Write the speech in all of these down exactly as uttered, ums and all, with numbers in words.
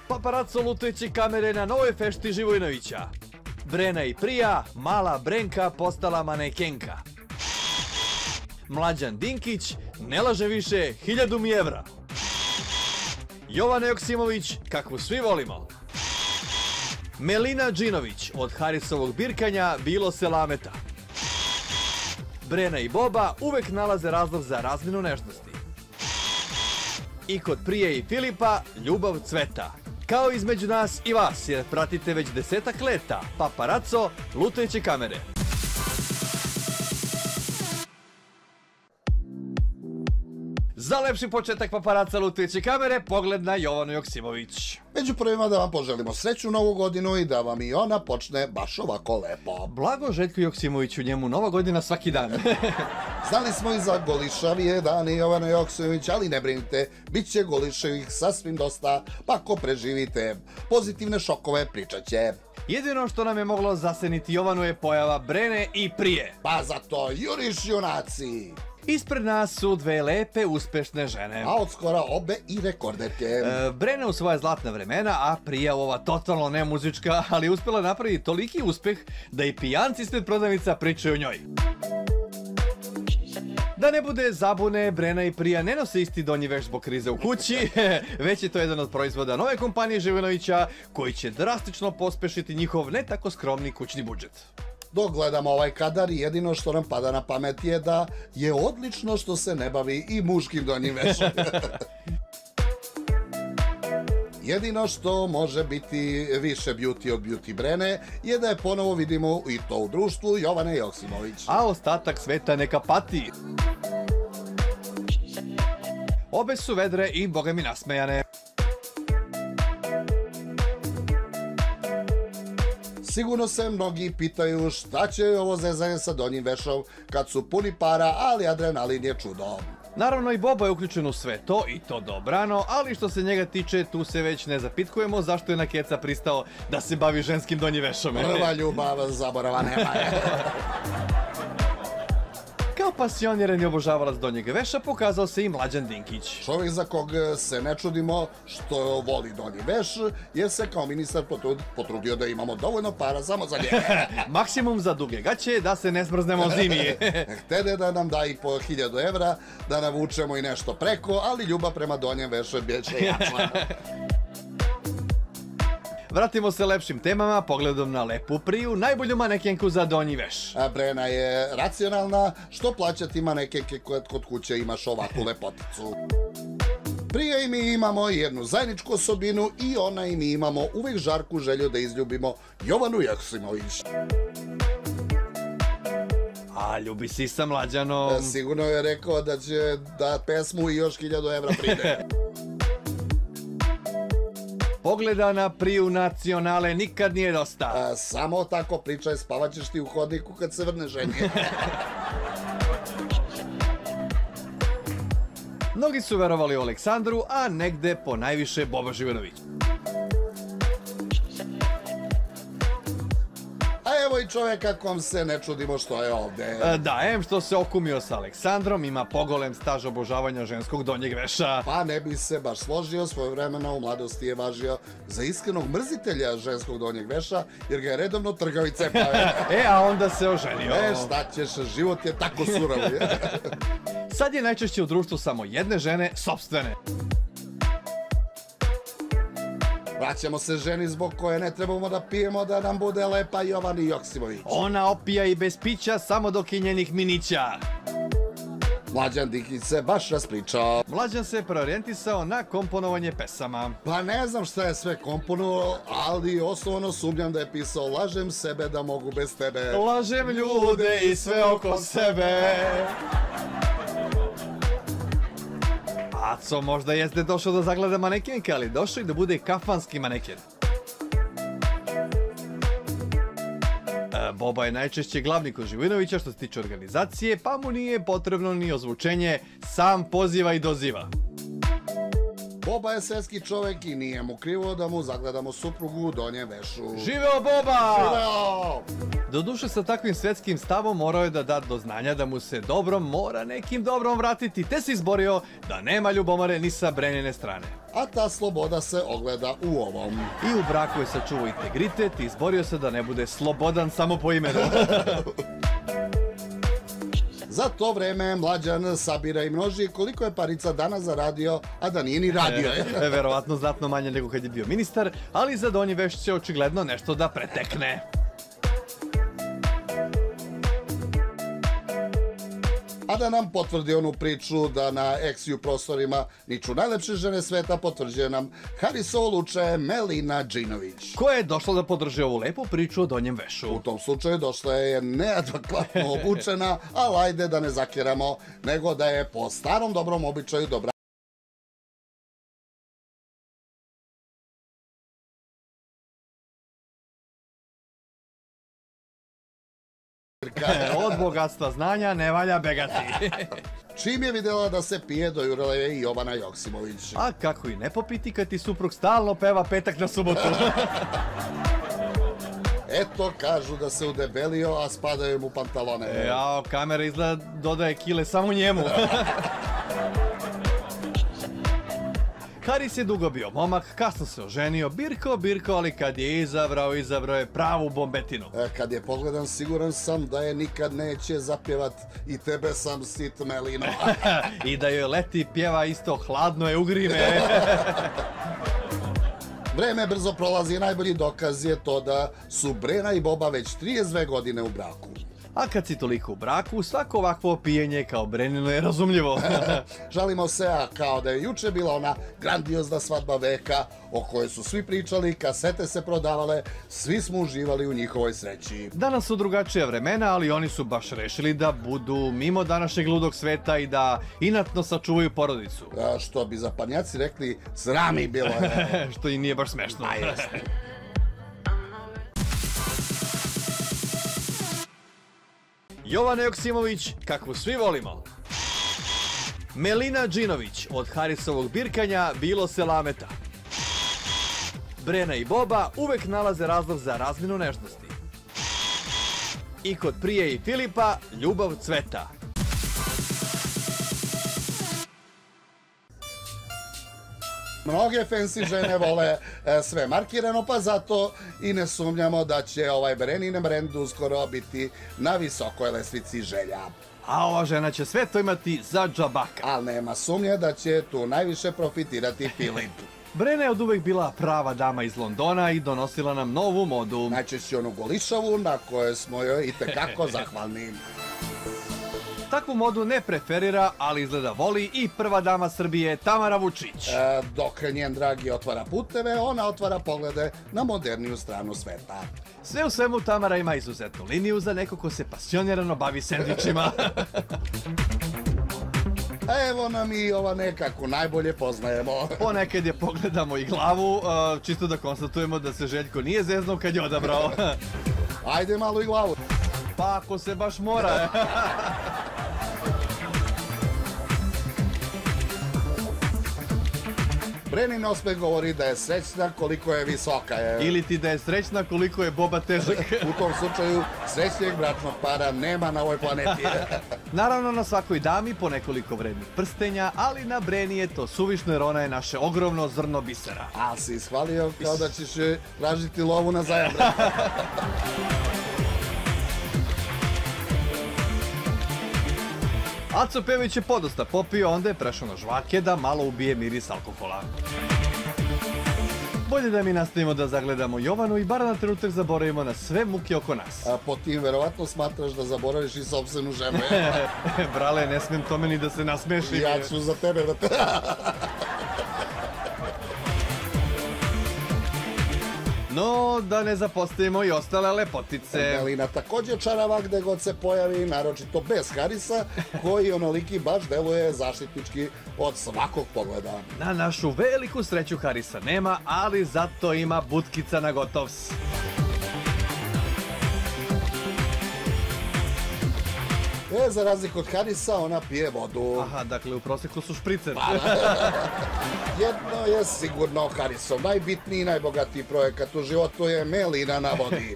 Paparazzo lutajuće kamere na novoj fešti Živojinovića. Brena i Prija, mala Brenka postala manekenka. Mlađan Dinkić ne laže više hiljadu mi evra. Jovana Joksimović, kakvu svi volimo. Melina Džinović, od Harisovog birkanja bilo se lameta. Brena i Boba uvek nalaze razlog za razmjenu nežnosti. I kod Prije i Filipa ljubav cveta. Kao između nas i vas, jer pratite već desetak leta Paparazzo lutajuće kamere. Za lepši početak Paparazza lutajuće kamere, pogled na Jovanu Joksimović. Među prvima da vam poželimo sreću novu godinu i da vam i ona počne baš ovako lepo. Blago Željku Joksimoviću, njemu nova godina svaki dan. Znali smo i za golišavije dane Jovana Joksimović, ali ne brinite, bit će golišavih sasvim dosta, pa ako preživite pozitivne šokove pričat će. Jedino što nam je moglo zaseniti Jovanu je pojava Brene i Prije. Pa zato juriš junaci! Ispred nas su dve lepe, uspešne žene. A od skora obe i rekorderke. E, Brena u svoja zlatna vremena, a Prija u ova totalno nemuzička, ali uspjela napraviti toliki uspeh da i pijanci ispred prodavnica pričaju o njoj. Da ne bude zabune, Brena i Prija ne nose isti donji veš zbog krize u kući, već je to jedan od proizvoda nove kompanije Živojinovića koji će drastično pospešiti njihov ne tako skromni kućni budžet. Dok gledamo ovaj kadar, jedino što nam pada na pamet je da je odlično što se ne bavi i muškim donjim vešom. Jedino što može biti više beauty od beauty Brene je da je ponovo vidimo i to u društvu Jovane Joksimović. A ostatak sveta neka pati. Obe su vedre i boga mi nasmejane. Sigurno se mnogi pitaju šta će ovo zezanje sa donjim vešom kad su puni para, ali adrenalin je čudo. Naravno i Boba je uključen u sve to i to dobrano, ali što se njega tiče tu se već ne zapitkujemo zašto je na keca pristao da se bavi ženskim donjim vešom. Prva ljubav zaborava nema je. Kao pasioniran i obožavalac donjeg veša pokazao se i Mlađan Dinkić. Čovjek za kog se ne čudimo što voli donji veš, jer se kao ministar potrudio da imamo dovoljno para samo za njega. Maksimum za duge gaće da se ne smrznemo zimi. Htede da nam da i po hiljadu evra, da navučemo i nešto preko, ali ljubav prema donjem vešu biće jača. Vratimo se lepšim temama, pogledom na lepu Priju, najbolju manekenku za donji veš. A Brena je racionalna, što plaćati manekenke kad kod kuće imaš ovakvu lepoticu. Prije i mi imamo jednu zajedničku osobinu i ona i mi imamo uvijek žarku želju da izljubimo Jovanu Joksimović. A ljubi si sa Mlađanom. Sigurno je rekao da će da pesmu i još hiljadu evra pride. Pogleda na Priju nacionale nikad nije dosta. A, samo tako pričaj, spavat ćeš ti u hodniku kad se vrne ženje. Mnogi su verovali u Aleksandru, a negde po najviše Boba Živojinović. A evo i čovjeka kom se ne čudimo što je ovde. Da, em što se okumio sa Aleksandrom, ima pogolem staž obožavanja ženskog donjeg veša. Pa ne bi se baš složio, svoje vremena u mladosti je važio za iskrenog mrzitelja ženskog donjeg veša, jer ga je redovno trgao i cepao. E, a onda se oženio. E, šta ćeš, život je tako surov. Sad je najčešće u društvu samo jedne žene, sopstvene. Vraćamo se ženi zbog koje ne trebamo da pijemo da nam bude lepa Jovana Joksimović. Ona opija i bez pića samo dok je njenih minića. Mlađan Dinkić se baš raspričao. Mlađan se preorijentisao na komponovanje pesama. Pa ne znam šta je sve komponovao, ali osnovno sumnjam da je pisao lažem sebe da mogu bez tebe. Lažem ljude i sve oko sebe. Aco možda jeste došao da zagleda manekenke, ali došao i da bude kafanski maneken. Boba je najčešće glavni kod Živojinovića što se tiče organizacije, pa mu nije potrebno ni ozvučenje, sam poziva i doziva. Boba je svetski čovek i nije mu krivo da mu zagledamo suprugu u donjem vešu. Živeo Boba! Živeo! Doduše sa takvim svetskim stavom morao je da da do znanja da mu se dobrom mora nekim dobrom vratiti, te se izborio da nema ljubomore ni sa Brenine strane. A ta sloboda se ogleda u ovom. I u braku je sačuvao integritet i izborio se da ne bude slobodan samo po imenu. Za to vreme Mlađan sabira i množi koliko je parica danas zaradio, a da nije ni radio. E, verovatno znatno manje nego kad je bio ministar, ali za donji veš će očigledno nešto da pretekne. A da nam potvrdi onu priču da na Eksiju prostorima niču najlepše žene sveta, potvrđuje nam Harisovo luče Melina Džinović. Koja je došla da podrži ovu lepu priču o donjem vešu. U tom slučaju došla je neadekvatno obučena, ali ajde da ne zakjeramo, nego da je po starom dobrom običaju dobra. Od bogatstva znanja ne valja begati. Čim je videla da se pije, dojurala je i Jovana Joksimović. A kako i ne popiti kad ti suprug stalno peva petak na subotu. Eto, kažu da se udebelio, a spadaju mu pantalone. Jao, kamera izgleda dodaje kile samo njemu. Haris je dugo bio momak, kasno se oženio, birko, birko, ali kad je izabrao, izabrao je pravu bombetinu. E, kad je pogledan, siguran sam da je nikad neće zapjevat i tebe sam sit Melino. I da joj leti pjeva isto hladno je ugrime. Vreme brzo prolazi i najbolji dokaz je to da su Brena i Boba već trideset dve godine u braku. A kad si toliko u braku, svako ovakvo pijenje kao Brenino je razumljivo. Žalimo se, a kao da je juče bila ona grandiozna svadba veka o kojoj su svi pričali, kasete se prodavale, svi smo uživali u njihovoj sreći. Danas su drugačija vremena, ali oni su baš rešili da budu mimo današnjeg ludog sveta i da inatno sačuvaju porodicu. A što bi zapadnjaci rekli, srami bilo je. Što i nije baš smešno. A jeste. Jovana Joksimović, kakvu svi volimo. Melina Džinović, od Harisovog birkanja bilo se lameta. Brena i Boba uvek nalaze razlog za razminu nežnosti. I kod Prije i Filipa ljubav cveta. Mnoge fancy žene vole e, sve markirano, pa zato i ne sumnjamo da će ovaj Brenin brend uskoro biti na visokoj lestvici želja. A ova žena će sve to imati za džabaka. Ali nema sumnje da će tu najviše profitirati Filip. Brena je od uvek bila prava dama iz Londona i donosila nam novu modu. Najčešće onu golišavu na kojoj smo joj i tekako zahvalni. Takvu modu ne preferira, ali izgleda voli i prva dama Srbije Tamara Vučić. E, dok njen dragi otvara puteve, ona otvara poglede na moderniju stranu sveta. Sve u svemu Tamara ima izuzetnu liniju za neko ko se pasionirano bavi sendvičima. Evo nam i ova nekako najbolje poznajemo. Ponekad je pogledamo i glavu, čisto da konstatujemo da se Željko nije zeznuo kad je odabrao. Ajde malo i glavu. Pa ako se baš mora. Brenin osmeh govori da je srećna koliko je visoka. Je. Ili ti da je srećna koliko je Boba težak. U tom slučaju srećnijeg bračnog para nema na ovoj planeti. Naravno na svakoj dami po nekoliko vrednih prstenja, ali na Breni je to suvišno jer ona je naše ogromno zrno bisera. A si ishvalio kao da ćeš tražiti lovu na zajam. Aco Pević je podosta popio, onda je prešao na žvake da malo ubije miris alkohola. Bolje da mi nastavimo da zagledamo Jovanu i bar na trenutak zaboravimo na sve muke oko nas. A po tim verovatno smatraš da zaboraviš i sopstvenu ženu. Brale, ne smem tome ni da se nasmešim. Ja ću za tebe da te... No, da ne zapostavimo i ostale lepotice. Melina također čarava gde god se pojavi, naročito bez Harisa, koji onoliki baš deluje zaštitnički od svakog pogleda. Na našu veliku sreću Harisa nema, ali zato ima butkica na gotovs. E, za razliku od Harisa, ona pije vodu. Aha, dakle u proseku su špricer. Jedno je sigurno Harisov najbitniji i najbogatiji projekat u životu je Melina na vodi.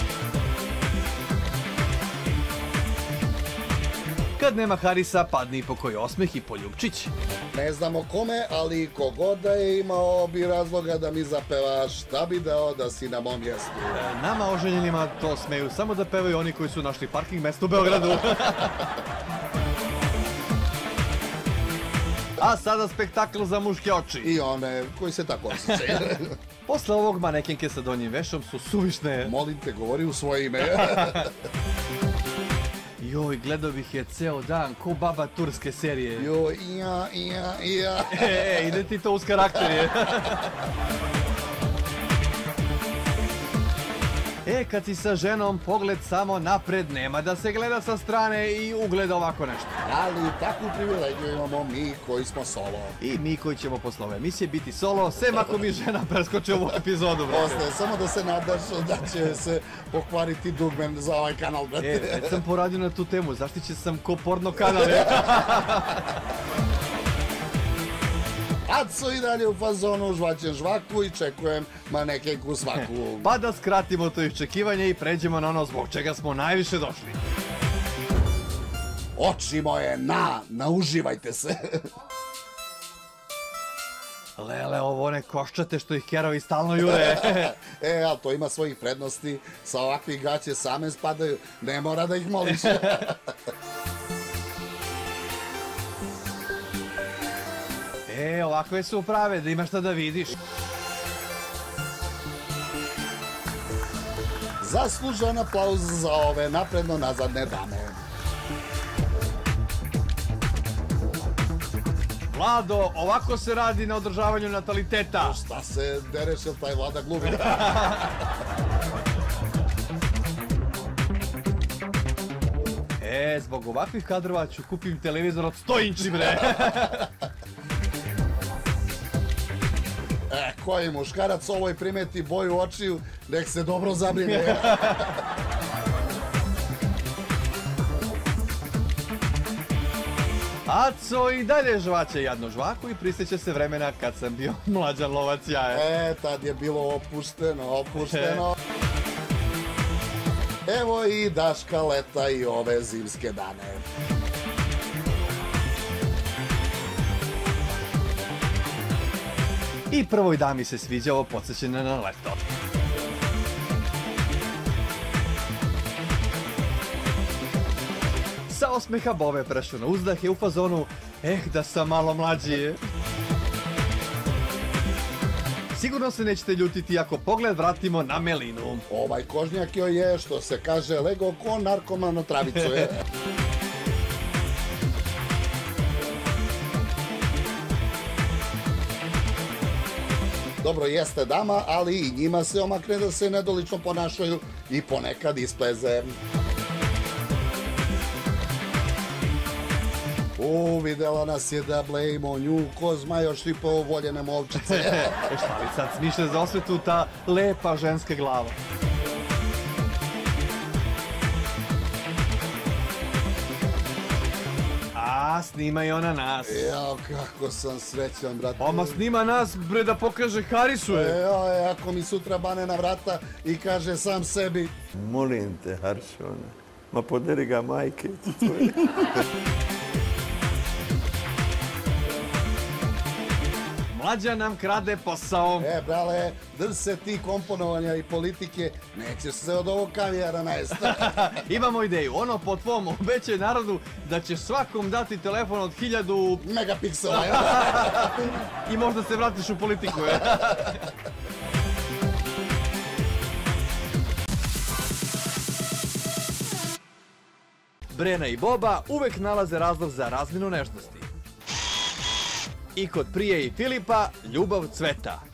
Kad nema Harisa, padne i po koji osmeh i poljubčić. Ne znamo kome, ali kogod da je imao bi razloga da mi zapeva šta bi dao da si na mom mjestu. E, nama oženjenima to smeju samo da pevaju oni koji su našli parking mesto u Beogradu. A sada spektakl za muške oči. I one koji se tako osjećaju. Posle ovog manekenke sa donjim vešom su suvišne. Molim te, govori u svoje ime. Joj, gledao bih je ceo dan, ko baba turske serije. Joj, ja, ja, ja. E, e, ide ti to uz karakter je. E, kad si sa ženom, pogled samo napred, nema da se gleda sa strane i ugleda ovako nešto. Ali takvu privilegiju imamo mi koji smo solo. I mi koji ćemo posle ove emisije biti solo, sem ako mi žena preskoče ovu epizodu, brate. Ostaje samo da se nadaš da će se pokvariti dugmen za ovaj kanal, brate. E, već sam poradio na tu temu, zaštićen sam ko porno kanal, je. Aco i dalje u fazonu, žvaćem žvaku i čekujem manekenku svaku. Pa da skratimo to iščekivanje i pređemo na ono zbog čega smo najviše došli. Oči moje, na, nauživajte se. Lele, ovo ne koščate što ih kerovi stalno jure. E, ali to ima svojih prednosti, sa ovakvih gaće same spadaju, ne mora da ih moliš. E, ovakve su prave, da imaš šta da vidiš. Zaslužen aplauz za ove napredno-nazadne dame. Vlado, ovako se radi na održavanju nataliteta. Šta se dereš, jel taj Vlada glumi? E, zbog ovakvih kadrova ću kupim televizor od sto inči, bre. E, koji muškarac ovoj primeti boju očiju, nek se dobro zabrine. Aco i dalje žvaće jadnu žvaku i prisjeća se vremena kad sam bio mlađan lovac jaja. E, tad je bilo opušteno, opušteno. Evo i Daška leta i ove zimske dane. I prvoj dami se sviđa ovo podsjećanje na leto. Sa osmeha Bove prešao na uzdah je u fazonu, eh, da sam malo mlađi. Sigurno se nećete ljutiti ako pogled vratimo na Melinu. Ovaj kožnjak joj je, što se kaže, lego ko narkoman na travicu je. Dobro, jeste dama, ali i njima se omakne da se nedolično ponašaju i ponekad ispleze. U, videla nas je da blejimo nju, ko zma još i po voljene molčice. E šta li sad smišlja za osvetu ta lepa ženska glava? A, snima i ona nas. Jao, kako sam srećan, brate. Oma snima nas, bre, da pokaže Harisu je. Jao, ako mi sutra bane na vrata i kaže sam sebi: Molim te, Haršone, ma poderi ga majke. Mlađa nam krade posao. E, brale, drž se ti komponovanja i politike, nećeš se od ovog kavijara najesti. Imamo ideju, ono po tvom obećaj narodu da ćeš svakom dati telefon od hiljadu Megapiksela. i možda se vratiš u politiku. Je. Brena i Boba uvek nalaze razlog za razminu nežnosti. I kod Prije i Filipa ljubav cveta.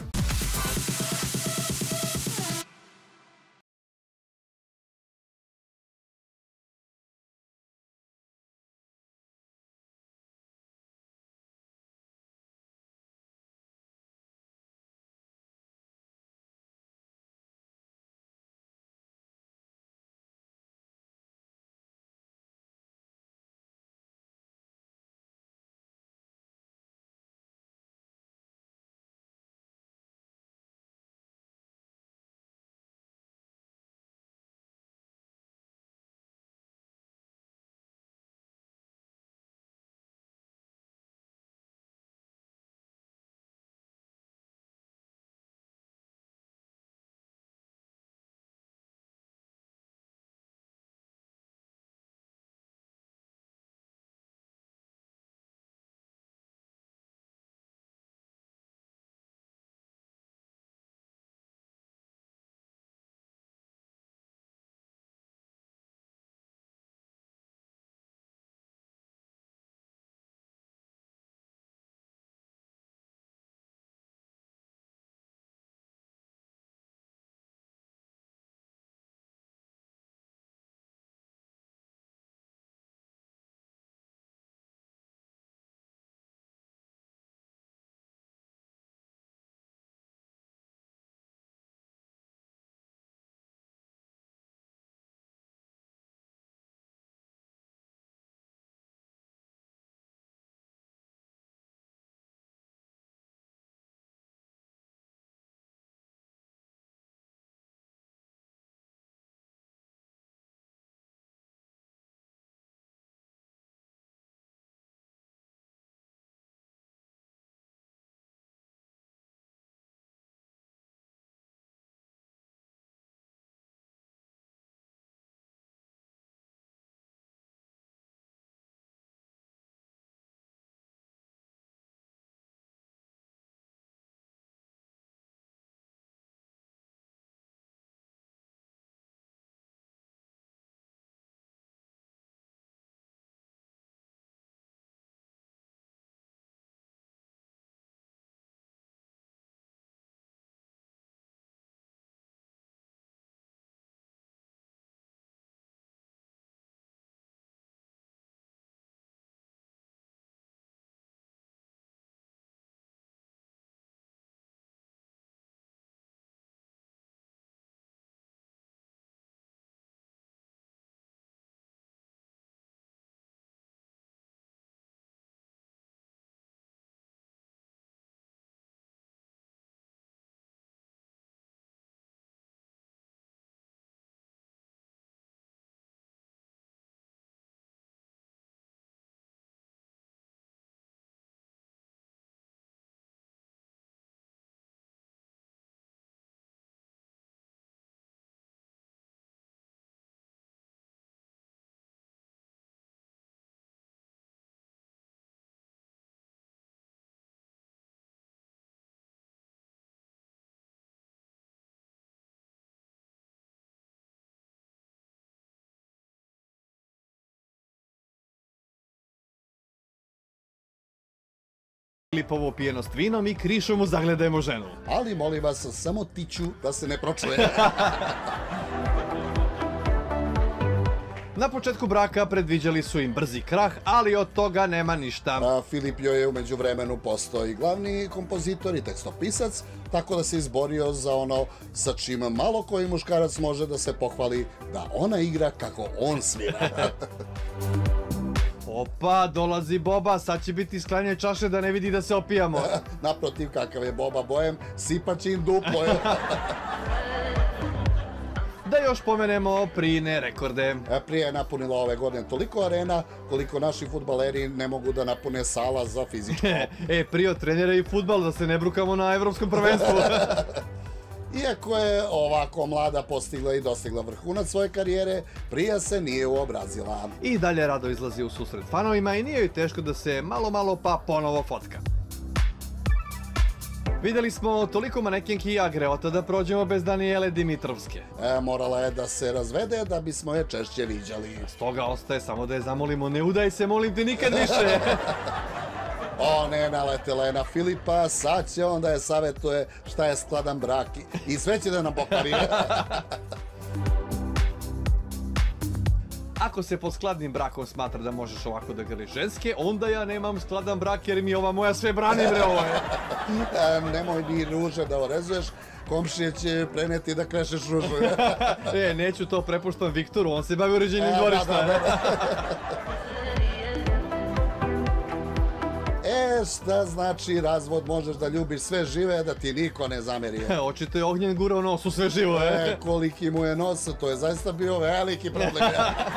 Filipovo pijenost vinom i krišom mu zagledajmo ženu. Ali molim vas, samo tiću da se ne pročuje. Na početku braka predviđali su im brzi krah, ali od toga nema ništa. A Filip joj je umeđu vremenu postao i glavni kompozitor i tekstopisac, tako da se izborio za ono sa čim malo koji muškarac može da se pohvali da ona igra kako on svira. Opa, dolazi Boba, sad će biti sklanje čaše da ne vidi da se opijamo. Naprotiv, kakav je Boba Bojem, sipač im duplo je. Da još pomenemo Prijine rekorde. Prije je napunila ove godine toliko arena koliko naši fudbaleri ne mogu da napune sala za fizičko. E, Prijo trenira i fudbal, da se ne brukamo na evropskom prvenstvu. Iako je ovako mlada postigla i dostigla vrhunac svoje karijere, Prija se nije uobrazila. I dalje rado izlazi u susret fanovima i nije joj teško da se malo malo pa ponovo fotka. Vidjeli smo toliko manekenki i agreota da prođemo bez Danijele Dimitrovske. E, morala je da se razvede da bismo je češće viđali. Stoga ostaje samo da je zamolimo, ne udaj se, molim te, nikad više. O ne, naletela je na Filipa, sad će on da je savjetuje šta je skladan brak i sve će da nam pokvari. Ako se pod skladnim brakom smatra da možeš ovako da grliš ženske, onda ja nemam skladan brak jer mi ova moja sve brani, bre, ovo je. E, nemoj ni ruže da orezuješ, komšije će preneti da krešeš ružu. E, neću to, prepuštam Viktoru, on se bavi uređenjem dvorišta. E, šta znači razvod, možeš da ljubiš sve žive, da ti niko ne zameri. Očito je Ognjen gurao nos u sve živo, e. E, koliki mu je nos, to je zaista bio veliki problem.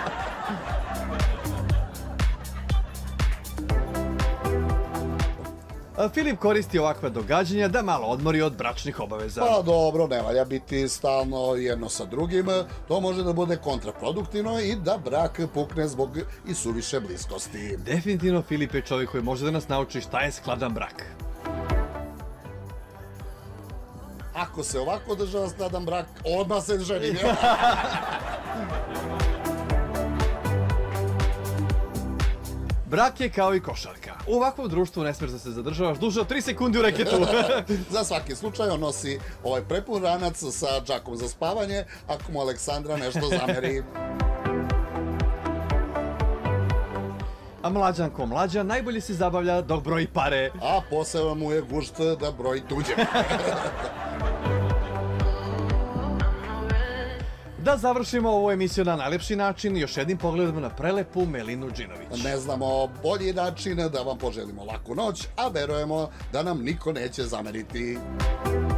Filip koristi ovakva događanja da malo odmori od bračnih obaveza. Pa dobro, ne valja biti stalno jedno sa drugim, to može da bude kontraproduktivno i da brak pukne zbog i suviše bliskosti. Definitivno Filip je čovjek koji može da nas nauči šta je skladan brak. Ako se ovako održava skladan brak, odmah se ženim. Brak je kao i košarka. U ovakvom društvu ne smiješ da se zadržavaš duže od tri sekundi u reketu. Za svaki slučaj on nosi ovaj prepun ranac sa džakom za spavanje, ako mu Aleksandra nešto zameri. A mlađan ko mlađan najbolje se zabavlja dok broji pare. A posebno mu je gušt da broji tuđe. Da završimo ovu emisiju na najlepši način, još jednim pogledamo na prelepu Melinu Džinović. Ne znamo bolji način da vam poželimo laku noć, a verujemo da nam niko neće zameriti.